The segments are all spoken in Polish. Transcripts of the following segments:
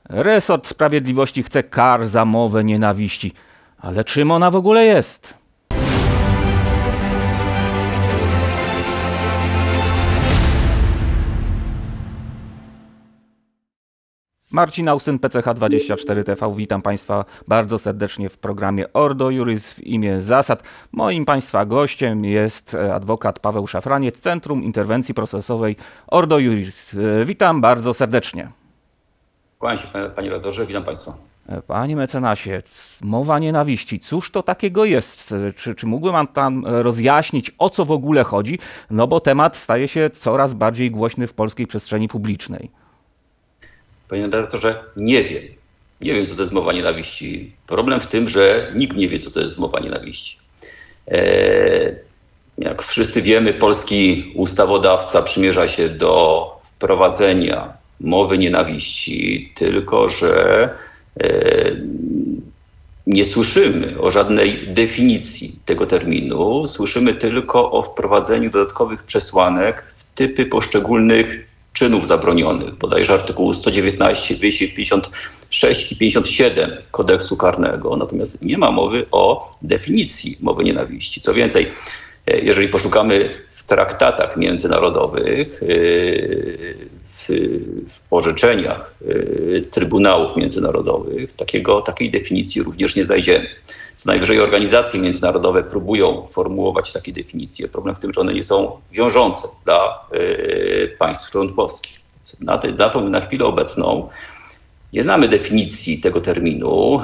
Resort Sprawiedliwości chce kar za mowę nienawiści. Ale czym ona w ogóle jest? Marcin Austyn, PCH24TV. Witam Państwa bardzo serdecznie w programie Ordo Iuris w imię zasad. Moim Państwa gościem jest adwokat Paweł Szafraniec, Centrum Interwencji Procesowej Ordo Iuris. Witam bardzo serdecznie. Kłaniam się, panie redaktorze, witam Państwa. Panie mecenasie, mowa nienawiści, cóż to takiego jest? Czy mógłby pan tam rozjaśnić, o co w ogóle chodzi? No bo temat staje się coraz bardziej głośny w polskiej przestrzeni publicznej. Panie redaktorze, nie wiem. Nie wiem, co to jest mowa nienawiści. Problem w tym, że nikt nie wie, co to jest mowa nienawiści. Jak wszyscy wiemy, polski ustawodawca przymierza się do wprowadzenia mowy nienawiści, tylko że nie słyszymy o żadnej definicji tego terminu. Słyszymy tylko o wprowadzeniu dodatkowych przesłanek w typy poszczególnych czynów zabronionych, bodajże artykułu 119, 256 i 57 kodeksu karnego. Natomiast nie ma mowy o definicji mowy nienawiści. Co więcej, jeżeli poszukamy w traktatach międzynarodowych, w orzeczeniach trybunałów międzynarodowych, takiej definicji również nie znajdziemy. Co najwyżej organizacje międzynarodowe próbują formułować takie definicje. Problem w tym, że one nie są wiążące dla państw członkowskich. Na chwilę obecną nie znamy definicji tego terminu.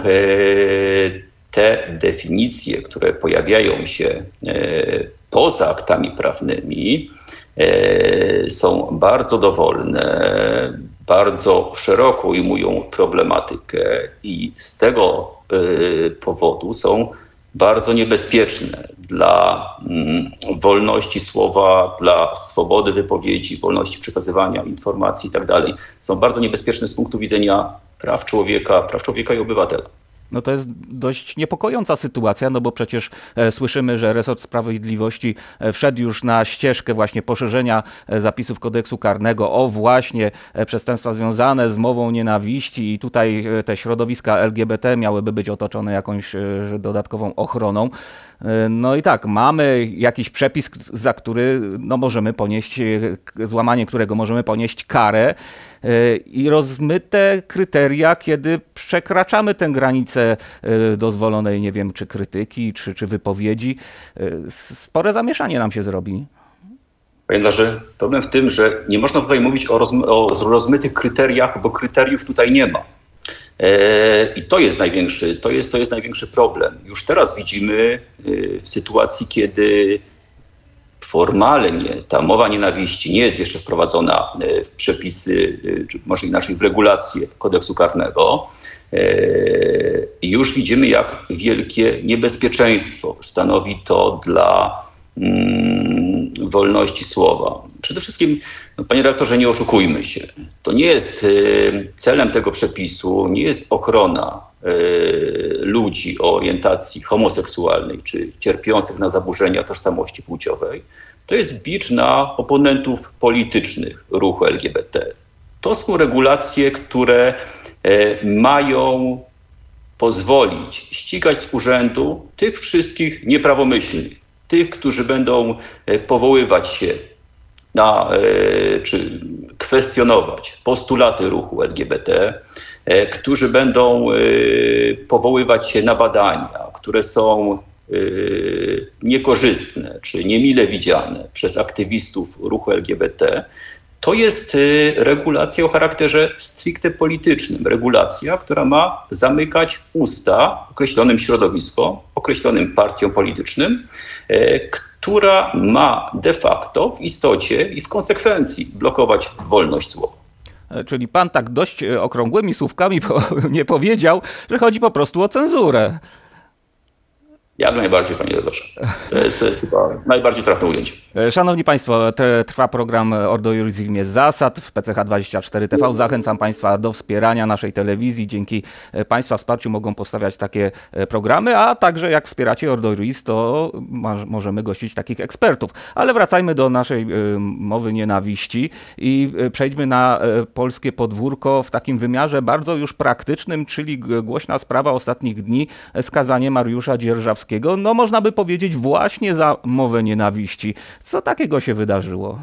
Te definicje, które pojawiają się poza aktami prawnymi, są bardzo dowolne, bardzo szeroko ujmują problematykę i z tego powodu są bardzo niebezpieczne dla wolności słowa, dla swobody wypowiedzi, wolności przekazywania informacji itd. Są bardzo niebezpieczne z punktu widzenia praw człowieka i obywatela. No to jest dość niepokojąca sytuacja, no bo przecież słyszymy, że resort sprawiedliwości wszedł już na ścieżkę właśnie poszerzenia zapisów kodeksu karnego o właśnie przestępstwa związane z mową nienawiści i tutaj te środowiska LGBT miałyby być otoczone jakąś dodatkową ochroną. No i tak, mamy jakiś przepis, za który no, możemy ponieść, złamanie którego możemy ponieść karę i rozmyte kryteria, kiedy przekraczamy tę granicę dozwolonej, nie wiem, czy krytyki, czy wypowiedzi. Spore zamieszanie nam się zrobi. Panie redaktorze, problem w tym, że nie można tutaj mówić o rozmytych kryteriach, bo kryteriów tutaj nie ma. I to jest największy problem. Już teraz widzimy w sytuacji, kiedy formalnie ta mowa nienawiści nie jest jeszcze wprowadzona w przepisy, czy może inaczej w regulacje kodeksu karnego, już widzimy, jak wielkie niebezpieczeństwo stanowi to dla wolności słowa. Przede wszystkim, panie redaktorze, nie oszukujmy się. To nie jest celem tego przepisu, nie jest ochrona ludzi o orientacji homoseksualnej czy cierpiących na zaburzenia tożsamości płciowej. To jest bicz na oponentów politycznych ruchu LGBT. To są regulacje, które mają pozwolić ścigać z urzędu tych wszystkich nieprawomyślnych, tych, którzy będą powoływać się na, czy kwestionować postulaty ruchu LGBT, którzy będą powoływać się na badania, które są niekorzystne czy niemile widziane przez aktywistów ruchu LGBT. To jest regulacja o charakterze stricte politycznym. Regulacja, która ma zamykać usta określonym środowiskom, określonym partiom politycznym, która ma de facto w istocie i w konsekwencji blokować wolność słowa. Czyli pan tak dość okrągłymi słówkami nie powiedział, że chodzi po prostu o cenzurę. Jak najbardziej, panie redaktorze. To jest chyba najbardziej trafne ujęcie. Szanowni Państwo, trwa program Ordo Iuris w imię zasad w PCH24 TV. Zachęcam Państwa do wspierania naszej telewizji. Dzięki Państwa wsparciu mogą powstawiać takie programy, a także jak wspieracie Ordo Iuris, to możemy gościć takich ekspertów. Ale wracajmy do naszej mowy nienawiści i przejdźmy na polskie podwórko w takim wymiarze bardzo już praktycznym, czyli głośna sprawa ostatnich dni, skazanie Mariusza Dzierżawskiego. No można by powiedzieć właśnie za mowę nienawiści. Co takiego się wydarzyło?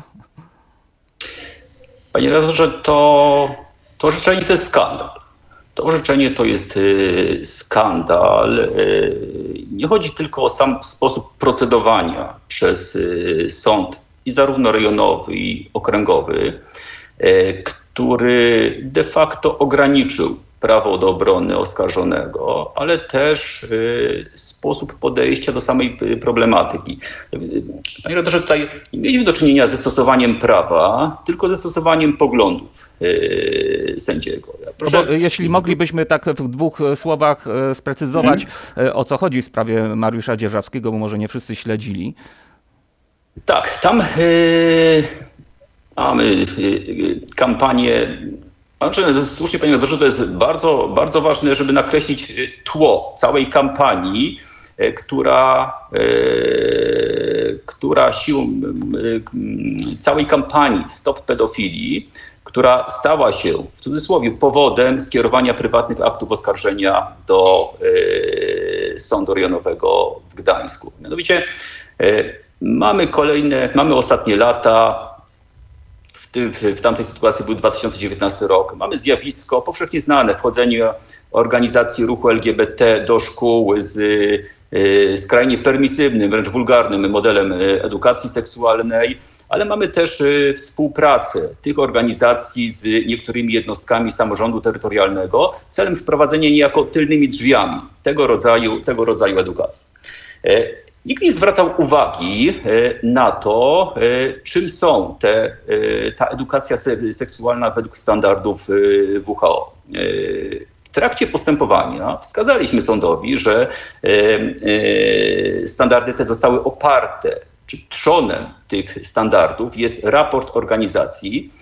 Panie redaktorze, to orzeczenie to jest skandal. To orzeczenie to jest skandal. Nie chodzi tylko o sam sposób procedowania przez sąd i zarówno rejonowy, i okręgowy, który de facto ograniczył prawo do obrony oskarżonego, ale też sposób podejścia do samej problematyki. Panie redaktorze, tutaj nie mieliśmy do czynienia ze stosowaniem prawa, tylko ze stosowaniem poglądów sędziego. Jeśli moglibyśmy tak w dwóch słowach sprecyzować, o co chodzi w sprawie Mariusza Dzierżawskiego, bo może nie wszyscy śledzili. Tak, tam mamy kampanię. Słusznie, panie redaktorze, to jest bardzo, bardzo ważne, żeby nakreślić tło całej kampanii, która siłą całej kampanii Stop Pedofilii, która stała się, w cudzysłowie, powodem skierowania prywatnych aktów oskarżenia do Sądu Rejonowego w Gdańsku. Mianowicie mamy ostatnie lata. W tamtej sytuacji był 2019 rok. Mamy zjawisko powszechnie znane, wchodzenie organizacji ruchu LGBT do szkół z skrajnie permisywnym, wręcz wulgarnym modelem edukacji seksualnej, ale mamy też współpracę tych organizacji z niektórymi jednostkami samorządu terytorialnego celem wprowadzenia niejako tylnymi drzwiami tego rodzaju edukacji. Nikt nie zwracał uwagi na to, czym są ta edukacja seksualna według standardów WHO. W trakcie postępowania wskazaliśmy sądowi, że standardy te zostały oparte, czy trzonem tych standardów jest raport organizacji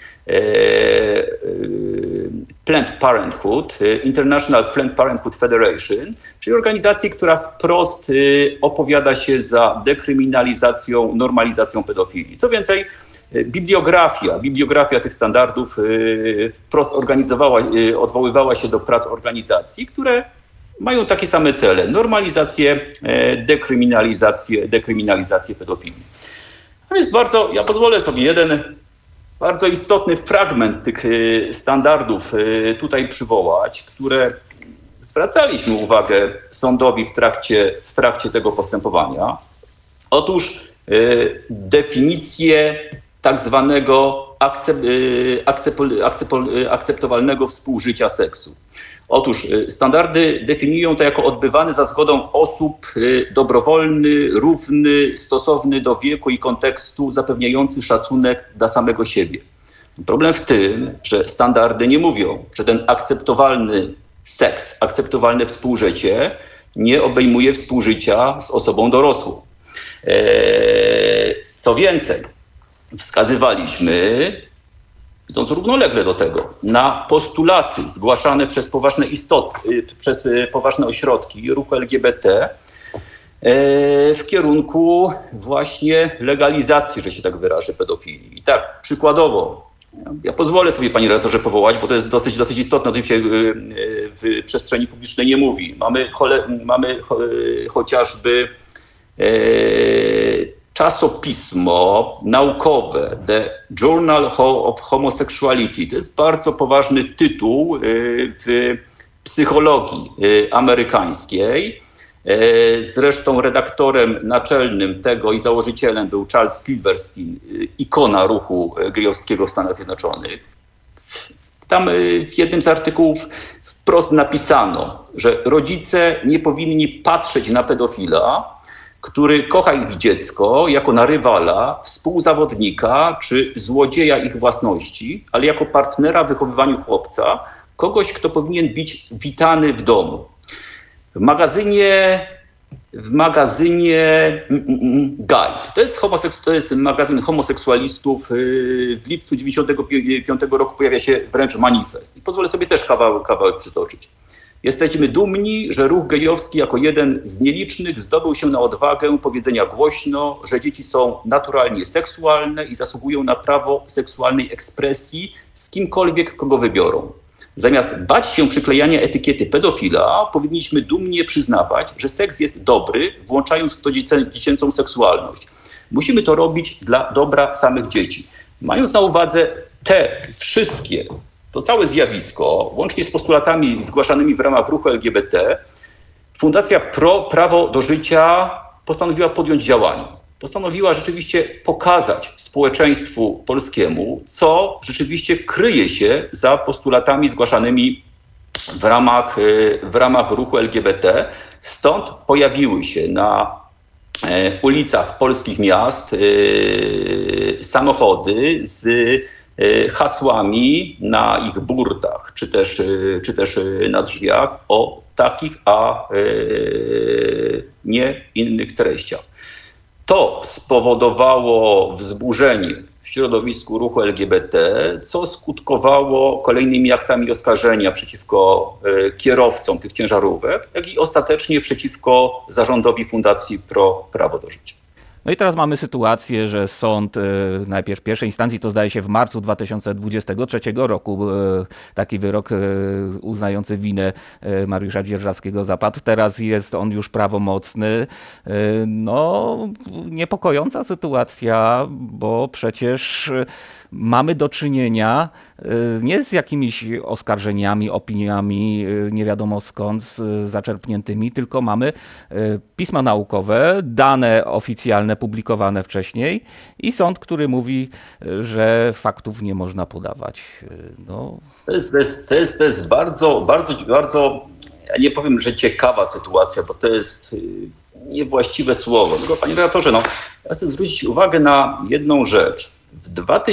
Planned Parenthood, International Planned Parenthood Federation, czyli organizacji, która wprost opowiada się za dekryminalizacją, normalizacją pedofilii. Co więcej, bibliografia tych standardów wprost odwoływała się do prac organizacji, które mają takie same cele: normalizację, dekryminalizację pedofilii. No więc ja pozwolę sobie jeden bardzo istotny fragment tych standardów tutaj przywołać, które zwracaliśmy uwagę sądowi w trakcie tego postępowania. Otóż definicję tak zwanego akceptowalnego współżycia seksu. Otóż standardy definiują to jako odbywany za zgodą osób dobrowolny, równy, stosowny do wieku i kontekstu, zapewniający szacunek dla samego siebie. Problem w tym, że standardy nie mówią, że ten akceptowalny seks, akceptowalne współżycie nie obejmuje współżycia z osobą dorosłą. Co więcej, wskazywaliśmy, idąc równolegle do tego, na postulaty zgłaszane przez poważne ośrodki ruchu LGBT w kierunku właśnie legalizacji, że się tak wyrażę, pedofilii. I tak, przykładowo, ja pozwolę sobie, panie redaktorze, powołać, bo to jest dosyć istotne, o tym się w przestrzeni publicznej nie mówi. Mamy chociażby czasopismo naukowe The Journal of Homosexuality. To jest bardzo poważny tytuł w psychologii amerykańskiej. Zresztą redaktorem naczelnym tego i założycielem był Charles Silverstein, ikona ruchu gejowskiego w Stanach Zjednoczonych. Tam w jednym z artykułów wprost napisano, że rodzice nie powinni patrzeć na pedofila, który kocha ich dziecko, jako na rywala, współzawodnika czy złodzieja ich własności, ale jako partnera w wychowywaniu chłopca, kogoś, kto powinien być witany w domu. W w magazynie Guide. To jest magazyn homoseksualistów. W lipcu 1995 roku pojawia się wręcz manifest. I pozwolę sobie też kawałek przytoczyć. Jesteśmy dumni, że ruch gejowski jako jeden z nielicznych zdobył się na odwagę powiedzenia głośno, że dzieci są naturalnie seksualne i zasługują na prawo seksualnej ekspresji z kimkolwiek, kogo wybiorą. Zamiast bać się przyklejania etykiety pedofila, powinniśmy dumnie przyznawać, że seks jest dobry, włączając w to dziecięcą seksualność. Musimy to robić dla dobra samych dzieci. Mając na uwadze te wszystkie, to całe zjawisko, łącznie z postulatami zgłaszanymi w ramach ruchu LGBT, Fundacja Prawo do Życia postanowiła podjąć działania. Postanowiła rzeczywiście pokazać społeczeństwu polskiemu, co rzeczywiście kryje się za postulatami zgłaszanymi w ramach ruchu LGBT. Stąd pojawiły się na ulicach polskich miast samochody z hasłami na ich burtach, czy też na drzwiach o takich, a nie innych treściach. To spowodowało wzburzenie w środowisku ruchu LGBT, co skutkowało kolejnymi aktami oskarżenia przeciwko kierowcom tych ciężarówek, jak i ostatecznie przeciwko zarządowi Fundacji Prawo do Życia. No i teraz mamy sytuację, że sąd najpierw pierwszej instancji, to zdaje się w marcu 2023 roku, taki wyrok uznający winę Mariusza Dzierżawskiego zapadł. Teraz jest on już prawomocny. No, niepokojąca sytuacja, bo przecież mamy do czynienia nie z jakimiś oskarżeniami, opiniami nie wiadomo skąd zaczerpniętymi, tylko mamy pisma naukowe, dane oficjalne publikowane wcześniej i sąd, który mówi, że faktów nie można podawać. No. To jest bardzo, ja nie powiem, że ciekawa sytuacja, bo to jest niewłaściwe słowo. Tylko, panie redaktorze, ja chcę zwrócić uwagę na jedną rzecz. W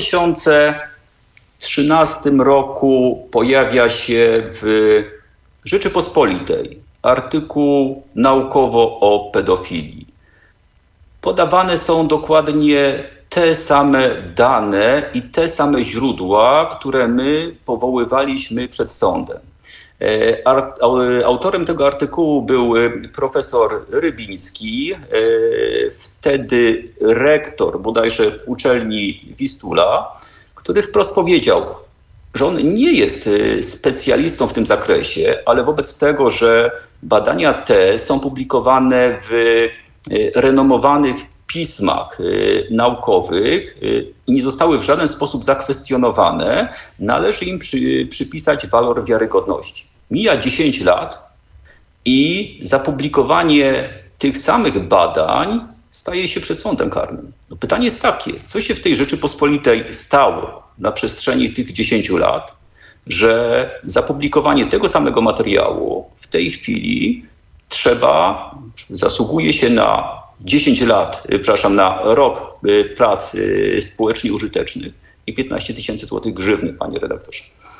2013 roku pojawia się w Rzeczypospolitej artykuł naukowo o pedofilii. Podawane są dokładnie te same dane i te same źródła, które my powoływaliśmy przed sądem. Autorem tego artykułu był profesor Rybiński, wtedy rektor bodajże uczelni Wistula, który wprost powiedział, że on nie jest specjalistą w tym zakresie, ale wobec tego, że badania te są publikowane w renomowanych pismach naukowych i nie zostały w żaden sposób zakwestionowane, należy im przypisać walor wiarygodności. Mija 10 lat i zapublikowanie tych samych badań staje się przed sądem karnym. No pytanie jest takie, co się w tej Rzeczypospolitej stało na przestrzeni tych 10 lat, że zapublikowanie tego samego materiału w tej chwili zasługuje się na 10 lat, na rok pracy społecznie użytecznych i 15 000 złotych grzywny, panie redaktorze.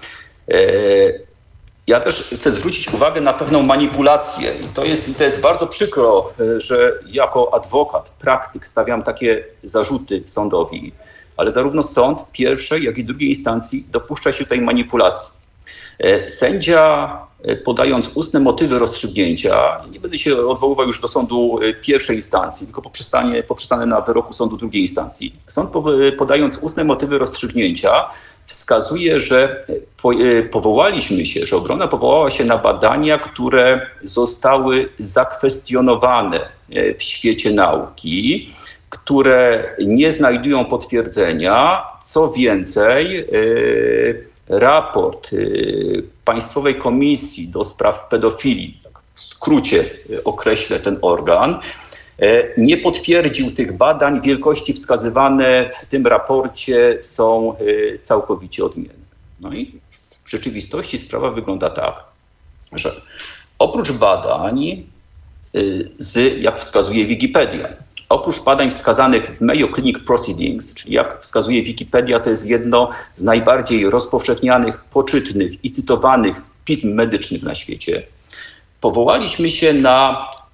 Ja też chcę zwrócić uwagę na pewną manipulację i to jest bardzo przykro, że jako adwokat, praktyk stawiam takie zarzuty sądowi, ale zarówno sąd pierwszej, jak i drugiej instancji dopuszcza się tej manipulacji. Sędzia, podając ustne motywy rozstrzygnięcia, nie będę się odwoływał już do sądu pierwszej instancji, tylko poprzestanę na wyroku sądu drugiej instancji. Sąd, podając ustne motywy rozstrzygnięcia, wskazuje, że powołaliśmy się, że obrona powołała się na badania, które zostały zakwestionowane w świecie nauki, które nie znajdują potwierdzenia. Co więcej, raport Państwowej Komisji do Spraw Pedofilii, tak w skrócie określę ten organ, nie potwierdził tych badań. Wielkości wskazywane w tym raporcie są całkowicie odmienne. No i w rzeczywistości sprawa wygląda tak, że oprócz badań, jak wskazuje Wikipedia, oprócz badań wskazanych w Mayo Clinic Proceedings, czyli jak wskazuje Wikipedia, to jest jedno z najbardziej rozpowszechnianych, poczytnych i cytowanych pism medycznych na świecie, powołaliśmy się na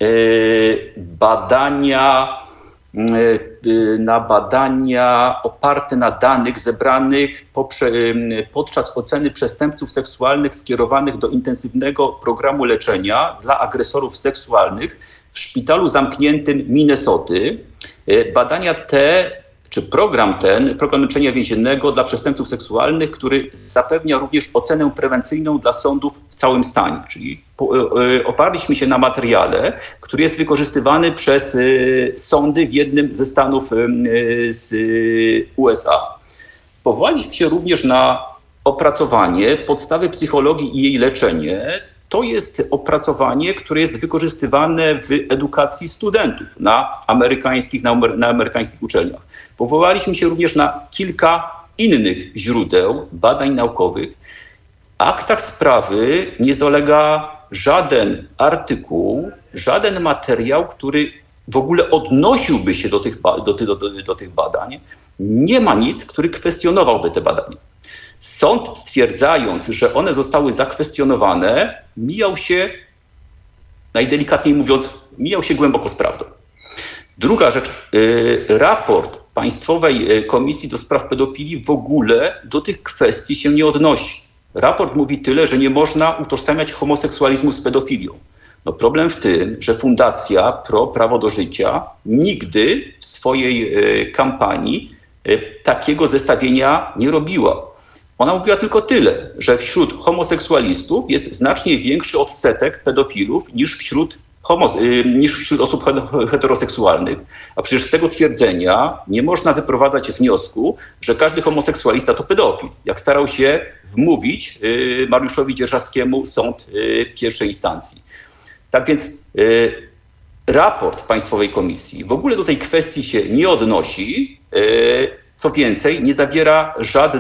badania oparte na danych zebranych podczas oceny przestępców seksualnych skierowanych do intensywnego programu leczenia dla agresorów seksualnych w szpitalu zamkniętym Minnesoty. Badania te, czy program leczenia więziennego dla przestępców seksualnych, który zapewnia również ocenę prewencyjną dla sądów w całym stanie. Czyli oparliśmy się na materiale, który jest wykorzystywany przez sądy w jednym ze stanów z USA. Powołaliśmy się również na opracowanie podstawy psychologii i jej leczenie. To jest opracowanie, które jest wykorzystywane w edukacji studentów na amerykańskich uczelniach. Powołaliśmy się również na kilka innych źródeł badań naukowych. W aktach sprawy nie zalega żaden artykuł, żaden materiał, który w ogóle odnosiłby się do tych badań. Nie ma nic, który kwestionowałby te badania. Sąd, stwierdzając, że one zostały zakwestionowane, mijał się, najdelikatniej mówiąc, głęboko z prawdą. Druga rzecz, raport Państwowej Komisji do Spraw Pedofilii w ogóle do tych kwestii się nie odnosi. Raport mówi tyle, że nie można utożsamiać homoseksualizmu z pedofilią. No problem w tym, że Fundacja Pro Prawo do Życia nigdy w swojej kampanii takiego zestawienia nie robiła. Ona mówiła tylko tyle, że wśród homoseksualistów jest znacznie większy odsetek pedofilów niż wśród osób heteroseksualnych. A przecież z tego twierdzenia nie można wyprowadzać wniosku, że każdy homoseksualista to pedofil. Jak starał się wmówić Mariuszowi Dzierżawskiemu sąd pierwszej instancji. Tak więc raport Państwowej Komisji w ogóle do tej kwestii się nie odnosi. Co więcej, nie zawiera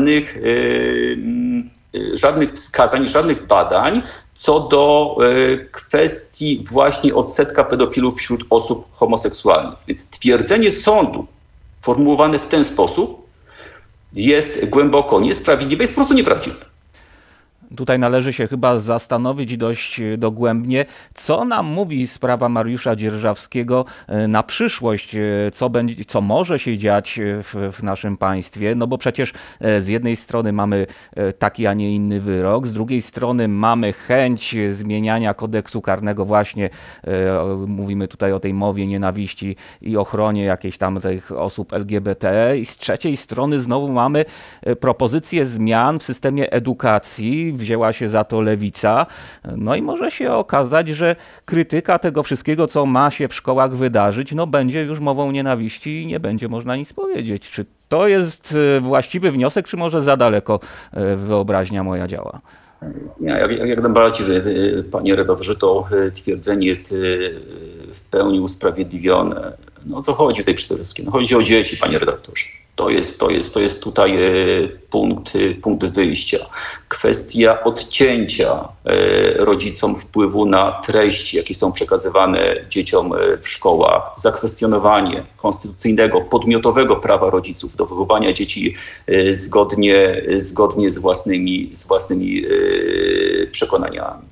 żadnych wskazań, żadnych badań co do kwestii właśnie odsetka pedofilów wśród osób homoseksualnych. Więc twierdzenie sądu formułowane w ten sposób jest głęboko niesprawiedliwe, jest po prostu nieprawdziwe. Tutaj należy się chyba zastanowić dość dogłębnie, co nam mówi sprawa Mariusza Dzierżawskiego na przyszłość, co może się dziać w naszym państwie, no bo przecież z jednej strony mamy taki, a nie inny wyrok, z drugiej strony mamy chęć zmieniania kodeksu karnego właśnie, mówimy tutaj o tej mowie nienawiści i ochronie jakiejś tam tych osób LGBT i z trzeciej strony znowu mamy propozycję zmian w systemie edukacji, wzięła się za to lewica, no i może się okazać, że krytyka tego wszystkiego, co ma się w szkołach wydarzyć, no będzie już mową nienawiści i nie będzie można nic powiedzieć. Czy to jest właściwy wniosek, czy może za daleko wyobraźnia moja działa? Nie, jak najbardziej, panie redaktorze, to twierdzenie jest w pełni usprawiedliwione. No o co chodzi tutaj przede wszystkim? No, chodzi o dzieci, panie redaktorze. To jest tutaj punkt wyjścia. Kwestia odcięcia rodzicom wpływu na treści, jakie są przekazywane dzieciom w szkołach, zakwestionowanie konstytucyjnego, podmiotowego prawa rodziców do wychowania dzieci zgodnie z własnymi przekonaniami.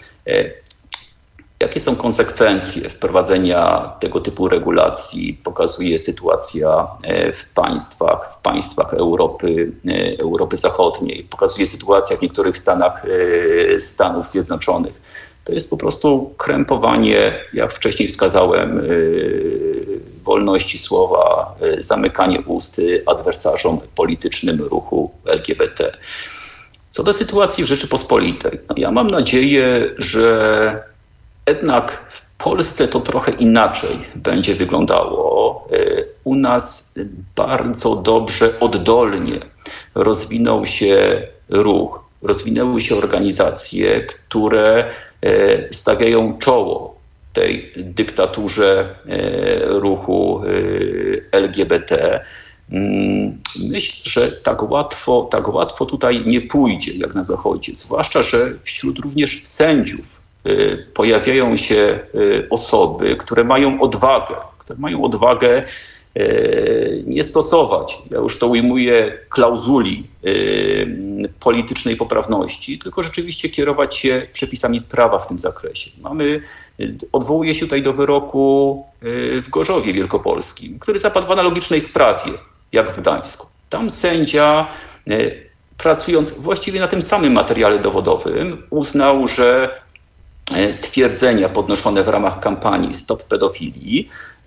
Jakie są konsekwencje wprowadzenia tego typu regulacji, pokazuje sytuacja w państwach Europy Zachodniej, pokazuje sytuacja w niektórych Stanów Zjednoczonych. To jest po prostu krępowanie, jak wcześniej wskazałem, wolności słowa, zamykanie ust adwersarzom politycznym ruchu LGBT. Co do sytuacji w Rzeczypospolitej, no ja mam nadzieję, że jednak w Polsce to trochę inaczej będzie wyglądało. U nas bardzo dobrze, oddolnie rozwinął się ruch, rozwinęły się organizacje, które stawiają czoło tej dyktaturze ruchu LGBT. Myślę, że tak łatwo tutaj nie pójdzie jak na Zachodzie, zwłaszcza, że wśród również sędziów pojawiają się osoby, które mają odwagę nie stosować, ja już to ujmuję, klauzuli politycznej poprawności, tylko rzeczywiście kierować się przepisami prawa w tym zakresie. Odwołuję się tutaj do wyroku w Gorzowie Wielkopolskim, który zapadł w analogicznej sprawie jak w Gdańsku. Tam sędzia, pracując właściwie na tym samym materiale dowodowym, uznał, że twierdzenia podnoszone w ramach kampanii Stop Pedofilii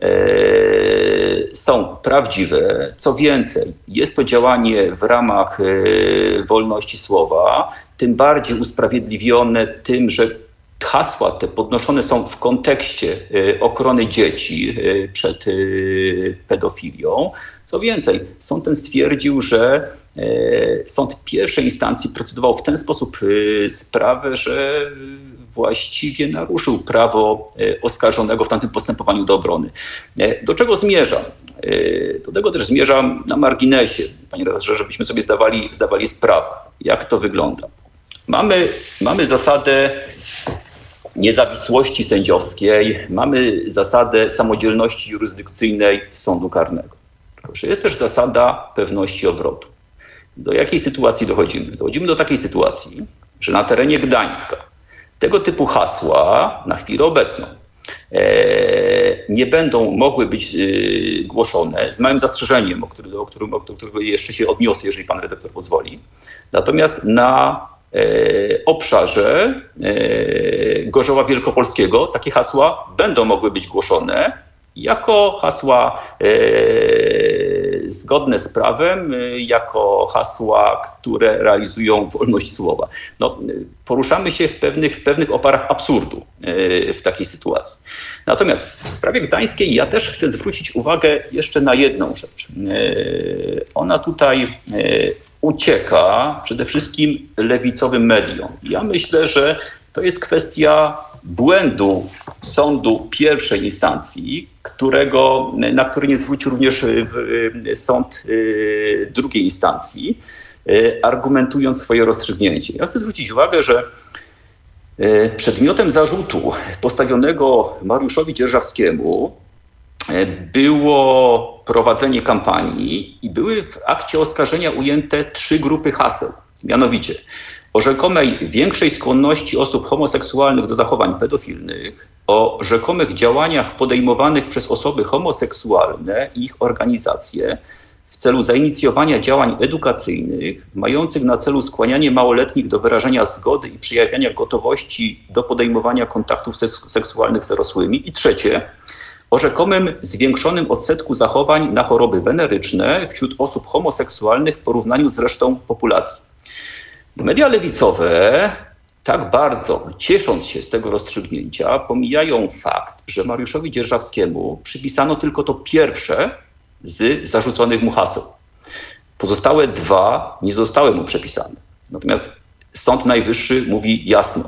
są prawdziwe. Co więcej, jest to działanie w ramach wolności słowa, tym bardziej usprawiedliwione tym, że hasła te podnoszone są w kontekście ochrony dzieci przed pedofilią. Co więcej, sąd ten stwierdził, że sąd pierwszej instancji procedował w ten sposób sprawę, że właściwie naruszył prawo oskarżonego w tamtym postępowaniu do obrony. Do czego zmierzam? Do tego też zmierzam na marginesie, panie redaktorze, żebyśmy sobie zdawali sprawę, jak to wygląda. Mamy zasadę niezawisłości sędziowskiej, mamy zasadę samodzielności jurysdykcyjnej sądu karnego. Proszę, jest też zasada pewności obrotu. Do jakiej sytuacji dochodzimy? Dochodzimy do takiej sytuacji, że na terenie Gdańska tego typu hasła na chwilę obecną nie będą mogły być głoszone, z małym zastrzeżeniem, do którego jeszcze się odniosę, jeżeli pan redaktor pozwoli. Natomiast na obszarze Gorzowa Wielkopolskiego takie hasła będą mogły być głoszone jako hasła zgodne z prawem, jako hasła, które realizują wolność słowa. Poruszamy się w pewnych oparach absurdu w takiej sytuacji. Natomiast w sprawie gdańskiej ja też chcę zwrócić uwagę jeszcze na jedną rzecz. Ona tutaj ucieka przede wszystkim lewicowym mediom. Ja myślę, że to jest kwestia błędu sądu pierwszej instancji, na który nie zwrócił również sąd drugiej instancji, argumentując swoje rozstrzygnięcie. Ja chcę zwrócić uwagę, że przedmiotem zarzutu postawionego Mariuszowi Dzierżawskiemu było prowadzenie kampanii i były w akcie oskarżenia ujęte 3 grupy haseł. Mianowicie o rzekomej większej skłonności osób homoseksualnych do zachowań pedofilnych, o rzekomych działaniach podejmowanych przez osoby homoseksualne i ich organizacje w celu zainicjowania działań edukacyjnych mających na celu skłanianie małoletnich do wyrażenia zgody i przejawiania gotowości do podejmowania kontaktów seksualnych z dorosłymi. I trzecie, o rzekomym zwiększonym odsetku zachowań na choroby weneryczne wśród osób homoseksualnych w porównaniu z resztą populacji. Media lewicowe, tak bardzo ciesząc się z tego rozstrzygnięcia, pomijają fakt, że Mariuszowi Dzierżawskiemu przypisano tylko to pierwsze z zarzuconych mu haseł. Pozostałe 2 nie zostały mu przepisane. Natomiast Sąd Najwyższy mówi jasno,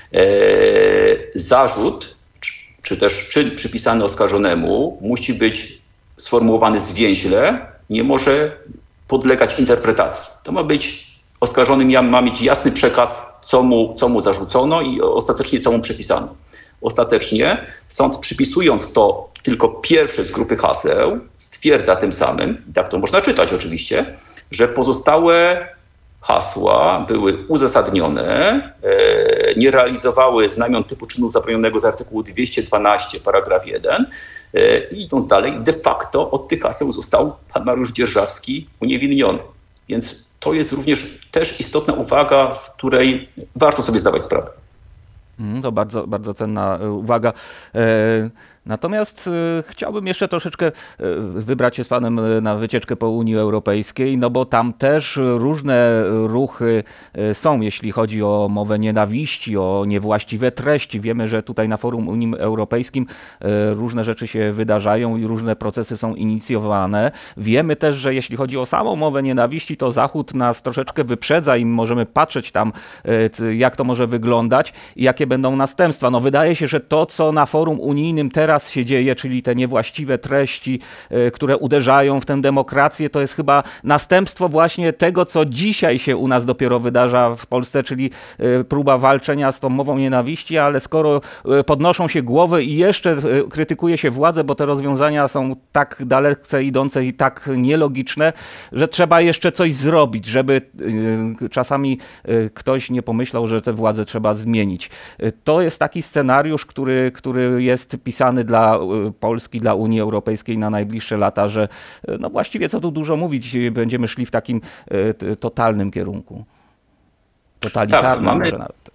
zarzut czy też czyn przypisany oskarżonemu musi być sformułowany zwięźle, nie może podlegać interpretacji. To ma być, oskarżony ma mieć jasny przekaz, co mu zarzucono i ostatecznie co mu przepisano. Ostatecznie sąd, przypisując to tylko pierwsze z grupy haseł, stwierdza tym samym, i tak to można czytać oczywiście, że pozostałe hasła były uzasadnione, nie realizowały znamion typu czynu zabronionego z artykułu 212 paragraf 1 i idąc dalej, de facto od tych haseł został pan Mariusz Dzierżawski uniewinniony. Więc to jest również też istotna uwaga, z której warto sobie zdawać sprawę. To bardzo, bardzo cenna uwaga. Natomiast chciałbym jeszcze troszeczkę wybrać się z panem na wycieczkę po Unii Europejskiej, no bo tam też różne ruchy są, jeśli chodzi o mowę nienawiści, o niewłaściwe treści. Wiemy, że tutaj na forum Unii Europejskim różne rzeczy się wydarzają i różne procesy są inicjowane. Wiemy też, że jeśli chodzi o samą mowę nienawiści, to Zachód nas troszeczkę wyprzedza i możemy patrzeć tam, jak to może wyglądać i jakie będą następstwa. No wydaje się, że to, co na forum unijnym teraz teraz się dzieje, czyli te niewłaściwe treści, które uderzają w tę demokrację, to jest chyba następstwo właśnie tego, co dzisiaj się u nas dopiero wydarza w Polsce, czyli próba walczenia z tą mową nienawiści, ale skoro podnoszą się głowy i jeszcze krytykuje się władzę, bo te rozwiązania są tak dalece idące i tak nielogiczne, że trzeba jeszcze coś zrobić, żeby czasami ktoś nie pomyślał, że tę władzę trzeba zmienić. To jest taki scenariusz, który jest pisany dla Polski, dla Unii Europejskiej na najbliższe lata, że no właściwie co tu dużo mówić, będziemy szli w takim totalnym kierunku. Totalitarnym tak, może nawet.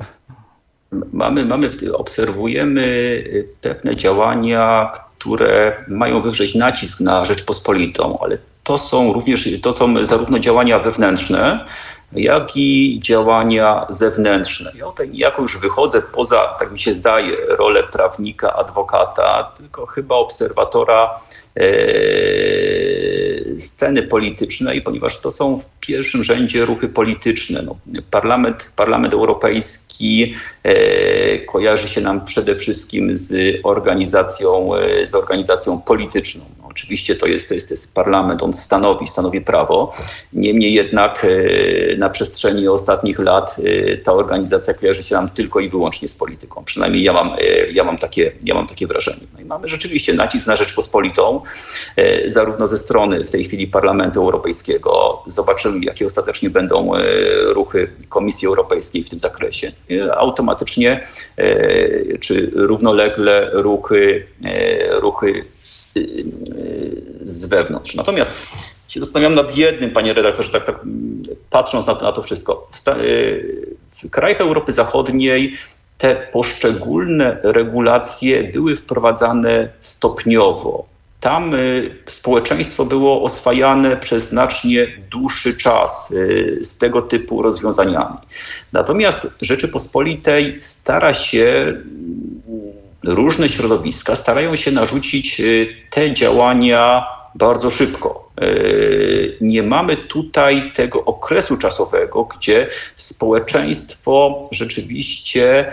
Obserwujemy pewne działania, które mają wywrzeć nacisk na Rzeczpospolitą, ale to są zarówno działania wewnętrzne, jak i działania zewnętrzne. Ja tutaj niejako już wychodzę poza, tak mi się zdaje, rolę prawnika, adwokata, tylko chyba obserwatora sceny politycznej, ponieważ to są w pierwszym rzędzie ruchy polityczne. No, Parlament Europejski kojarzy się nam przede wszystkim z organizacją polityczną. No, oczywiście to jest parlament, on stanowi prawo. Niemniej jednak na przestrzeni ostatnich lat ta organizacja kojarzy się nam tylko i wyłącznie z polityką. Przynajmniej ja mam takie wrażenie. No i mamy rzeczywiście nacisk na Rzeczpospolitą, zarówno ze strony w tej chwili Parlamentu Europejskiego. Zobaczymy, jakie ostatecznie będą ruchy Komisji Europejskiej w tym zakresie. Automatycznie czy równolegle ruchy z wewnątrz. Natomiast się zastanawiam nad jednym, panie redaktorze, tak patrząc na to wszystko. W krajach Europy Zachodniej te poszczególne regulacje były wprowadzane stopniowo. Tam społeczeństwo było oswajane przez znacznie dłuższy czas z tego typu rozwiązaniami. Natomiast Rzeczypospolitej różne środowiska starają się narzucić te działania bardzo szybko. Nie mamy tutaj tego okresu czasowego, gdzie społeczeństwo rzeczywiście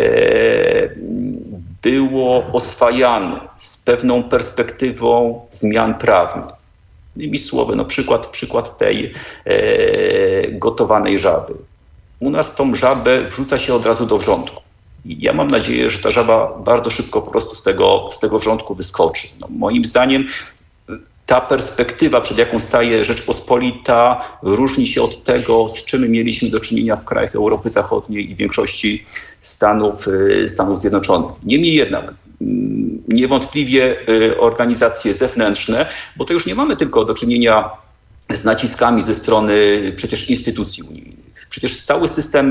było oswajane z pewną perspektywą zmian prawnych. Innymi słowy, przykład tej gotowanej żaby. U nas tą żabę wrzuca się od razu do wrzątku. I ja mam nadzieję, że ta żaba bardzo szybko po prostu z tego wrzątku wyskoczy. No, moim zdaniem ta perspektywa, przed jaką staje Rzeczpospolita, różni się od tego, z czym mieliśmy do czynienia w krajach Europy Zachodniej i większości Stanów Zjednoczonych. Niemniej jednak niewątpliwie organizacje zewnętrzne, bo to już nie mamy tylko do czynienia z naciskami ze strony przecież instytucji unijnych. Przecież cały system,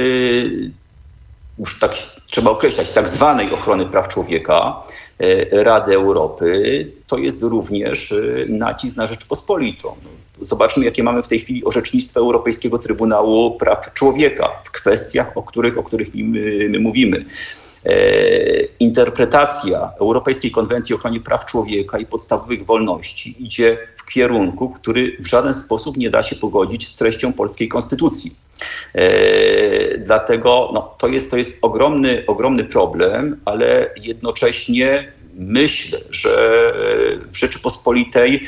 już tak trzeba określać, tak zwanej ochrony praw człowieka, Rady Europy, to jest również nacisk na Rzeczpospolitą. Zobaczmy, jakie mamy w tej chwili orzecznictwo Europejskiego Trybunału Praw Człowieka w kwestiach, o których my mówimy. Interpretacja Europejskiej Konwencji o ochronie praw człowieka i podstawowych wolności idzie w kierunku, który w żaden sposób nie da się pogodzić z treścią polskiej konstytucji. Dlatego to jest ogromny problem, ale jednocześnie myślę, że w Rzeczypospolitej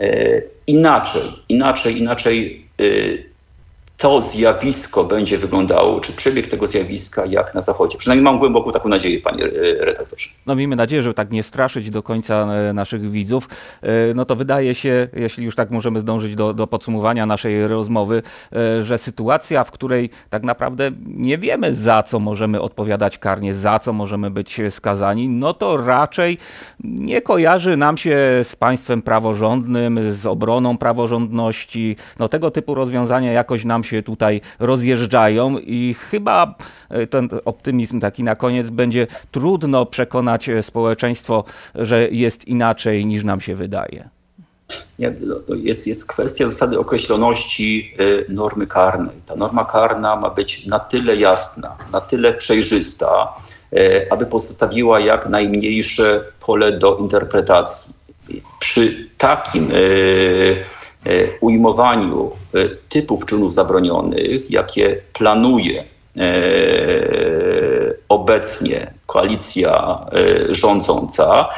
inaczej to zjawisko będzie wyglądało, czy przebieg tego zjawiska jak na Zachodzie. Przynajmniej mam głęboką taką nadzieję, panie redaktorze. No miejmy nadzieję, żeby tak nie straszyć do końca naszych widzów. No to wydaje się, jeśli już tak możemy zdążyć do podsumowania naszej rozmowy, że sytuacja, w której tak naprawdę nie wiemy, za co możemy odpowiadać karnie, za co możemy być skazani, no to raczej nie kojarzy nam się z państwem praworządnym, z obroną praworządności. No tego typu rozwiązania jakoś nam się tutaj rozjeżdżają i chyba ten optymizm taki na koniec będzie trudno przekonać społeczeństwo, że jest inaczej niż nam się wydaje. Jest kwestia zasady określoności normy karnej. Ta norma karna ma być na tyle jasna, na tyle przejrzysta, aby pozostawiła jak najmniejsze pole do interpretacji. Przy takim ujmowaniu typów czynów zabronionych, jakie planuje obecnie koalicja rządząca,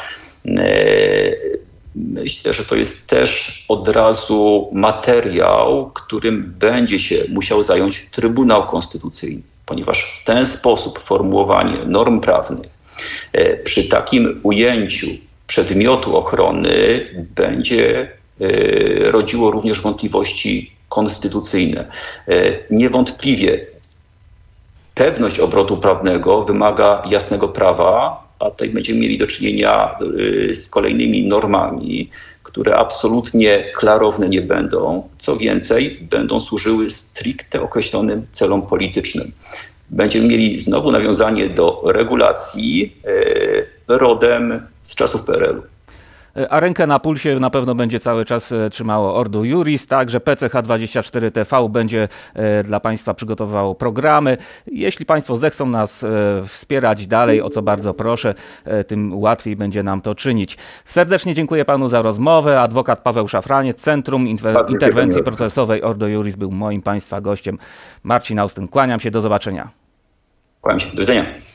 myślę, że to jest też od razu materiał, którym będzie się musiał zająć Trybunał Konstytucyjny, ponieważ w ten sposób formułowanie norm prawnych przy takim ujęciu przedmiotu ochrony będzie rodziło również wątpliwości konstytucyjne. Niewątpliwie pewność obrotu prawnego wymaga jasnego prawa, a tutaj będziemy mieli do czynienia z kolejnymi normami, które absolutnie klarowne nie będą. Co więcej, będą służyły stricte określonym celom politycznym. Będziemy mieli znowu nawiązanie do regulacji rodem z czasów PRL-u. A rękę na pulsie na pewno będzie cały czas trzymało Ordo Iuris, także PCH24TV będzie dla Państwa przygotowywało programy. Jeśli Państwo zechcą nas wspierać dalej, o co bardzo proszę, tym łatwiej będzie nam to czynić. Serdecznie dziękuję Panu za rozmowę. Adwokat Paweł Szafraniec, Centrum Interwencji Procesowej Ordo Iuris był moim Państwa gościem. Marcin Austyn, kłaniam się, do zobaczenia. Kłaniam się, do widzenia.